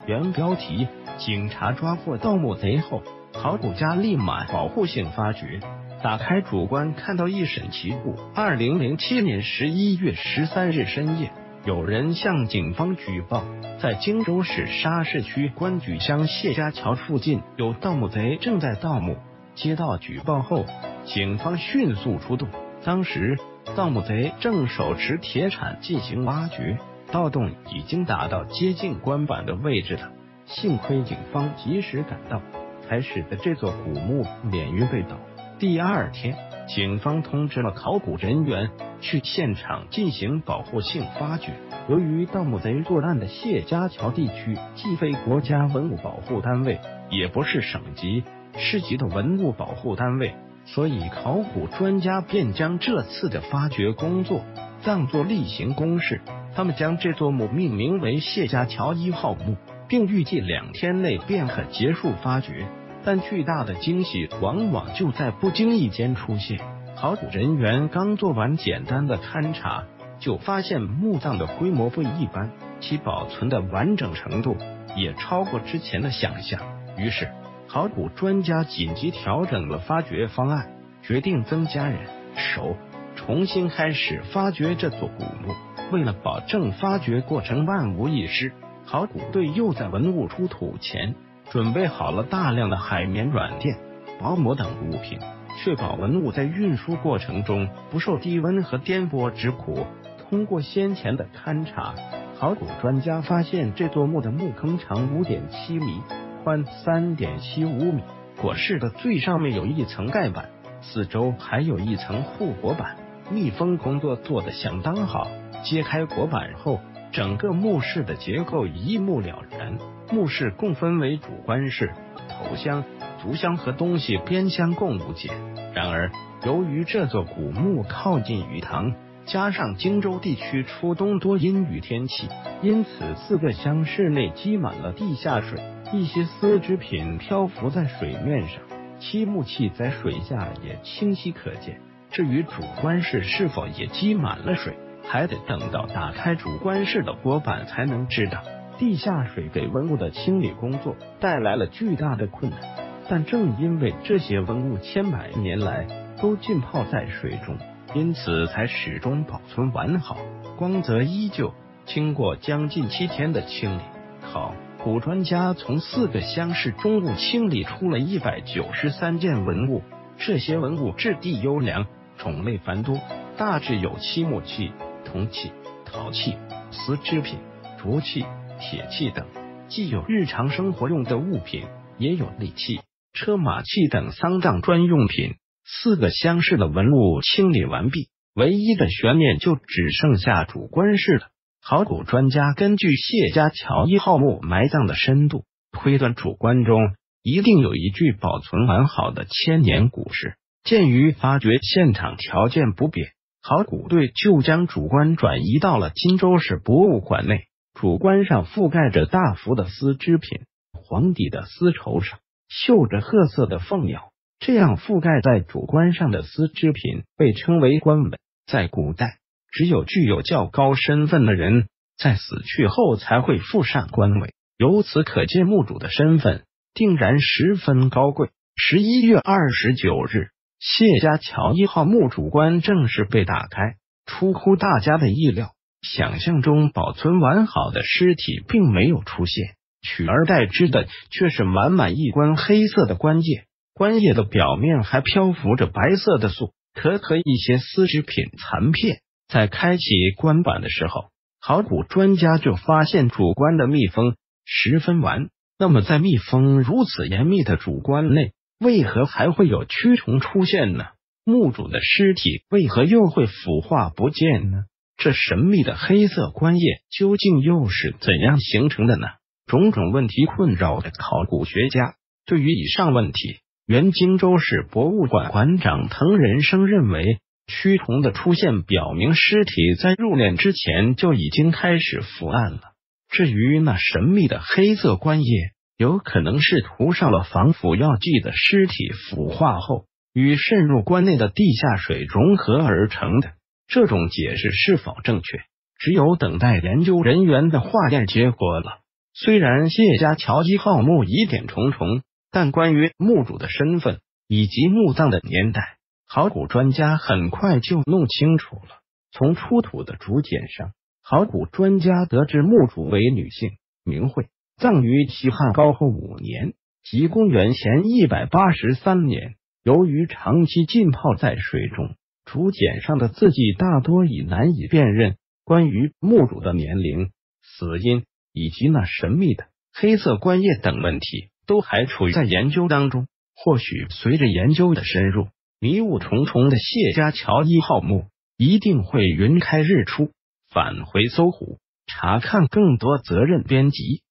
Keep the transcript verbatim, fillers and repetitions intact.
原标题：警察抓获盗墓贼后，考古家立马保护性发掘。打开主棺，看到一审奇物。二零零七年十一月十三日深夜，有人向警方举报，在荆州市沙市区关举乡谢家桥附近有盗墓贼正在盗墓。接到举报后，警方迅速出动。当时，盗墓贼正手持铁铲进行挖掘，盗洞已经达到接近棺板的位置了。幸亏警方及时赶到，才使得这座古墓免于被盗。第二天，警方通知了考古人员去现场进行保护性发掘。由于盗墓贼作案的谢家桥地区既非国家文物保护单位，也不是省级、市级的文物保护单位，所以考古专家便将这次的发掘工作当作例行公事。他们将这座墓命名为谢家桥一号墓，并预计两天内便可结束发掘。但巨大的惊喜往往就在不经意间出现。考古人员刚做完简单的勘察，就发现墓葬的规模不一般，其保存的完整程度也超过之前的想象。于是，考古专家紧急调整了发掘方案，决定增加人手，重新开始发掘这座古墓。为了保证发掘过程万无一失，考古队又在文物出土前准备好了大量的海绵软垫、薄膜等物品，确保文物在运输过程中不受低温和颠簸之苦。通过先前的勘察，考古专家发现这座墓的墓坑长 五点七米，宽 三点七五米，椁室的最上面有一层盖板，四周还有一层护椁板，密封工作做得相当好。揭开椁板后，整个墓室的结构一目了然。墓室共分为主棺室、头箱、足箱和东西边箱共五间。然而，由于这座古墓靠近鱼塘，加上荆州地区初冬多阴雨天气，因此四个箱室内积满了地下水，一些丝织品漂浮在水面上，漆木器在水下也清晰可见。至于主棺室是否也积满了水，还得等到打开主棺室的椁板才能知道。地下水给文物的清理工作带来了巨大的困难，但正因为这些文物千百年来都浸泡在水中，因此才始终保存完好，光泽依旧。经过将近七天的清理，考古专家从四个箱室中物清理出了一百九十三件文物。这些文物质地优良，种类繁多，大致有漆木器、铜器、陶器、丝织品、竹器、铁器等，既有日常生活用的物品，也有利器、车马器等丧葬专用品。四个箱室的文物清理完毕，唯一的悬念就只剩下主棺室了。考古专家根据谢家桥一号墓埋葬的深度，推断主棺中一定有一具保存完好的千年古尸。鉴于发掘现场条件不便，考古队就将主棺转移到了荆州市博物馆内。主棺上覆盖着大幅的丝织品，黄底的丝绸上绣着褐色的凤鸟，这样覆盖在主棺上的丝织品被称为棺尾。在古代，只有具有较高身份的人在死去后才会附上棺尾，由此可见墓主的身份定然十分高贵。十一月二十九日，谢家桥一号墓主棺正式被打开，出乎大家的意料。想象中保存完好的尸体并没有出现，取而代之的却是满满一棺黑色的棺叶，棺叶的表面还漂浮着白色的粟壳和一些丝织品残片。在开启棺板的时候，考古专家就发现主棺的密封十分完。那么在密封如此严密的主棺内，为何还会有蛆虫出现呢？墓主的尸体为何又会腐化不见呢？这神秘的黑色棺叶究竟又是怎样形成的呢？种种问题困扰着考古学家。对于以上问题，原荆州市博物馆馆长滕仁生认为，蛆虫的出现表明尸体在入殓之前就已经开始腐烂了。至于那神秘的黑色棺叶，有可能是涂上了防腐药剂的尸体腐化后与渗入棺内的地下水融合而成的。这种解释是否正确，只有等待研究人员的化验结果了。 虽然谢家桥一号墓疑点重重，但关于墓主的身份以及墓葬的年代，考古专家很快就弄清楚了。从出土的竹简上，考古专家得知墓主为女性，名讳，葬于西汉高后五年，即公元前一百八十三年。由于长期浸泡在水中，竹简上的字迹大多已难以辨认，关于墓主的年龄、死因以及那神秘的黑色棺叶等问题都还处于在研究当中。或许随着研究的深入，迷雾重重的谢家桥一号墓一定会云开日出。返回搜狐，查看更多责任编辑。